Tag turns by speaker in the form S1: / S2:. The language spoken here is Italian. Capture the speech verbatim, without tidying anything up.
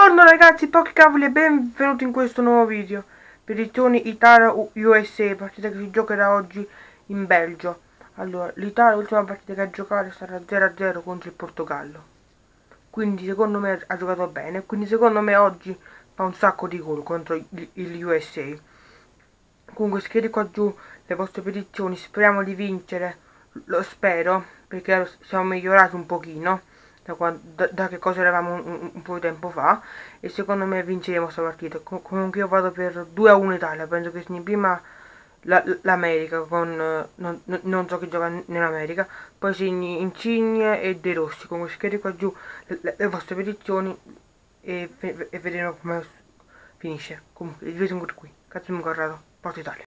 S1: Buongiorno ragazzi, pochi cavoli e benvenuti in questo nuovo video. Predizioni Italia-U S A, partita che si giocherà oggi in Belgio. Allora, l'Italia l'ultima partita che ha giocato sarà zero a zero contro il Portogallo. Quindi secondo me ha giocato bene, quindi secondo me oggi fa un sacco di gol contro il, il U S A. Comunque scrivete qua giù le vostre predizioni, speriamo di vincere, lo spero, perché siamo migliorati un pochino. Da, da, da che cosa eravamo un, un po' di tempo fa, e secondo me vinceremo questa partita. Com comunque io vado per due a uno Italia, penso che segni prima l'America con non, non so chi gioca nell'America, poi segni Insigne e De Rossi. Comunque scrivete qua giù le, le, le vostre predizioni e, e vedremo come finisce. Comunque il video è qui. Cazzo mi Corrado, Porta Italia.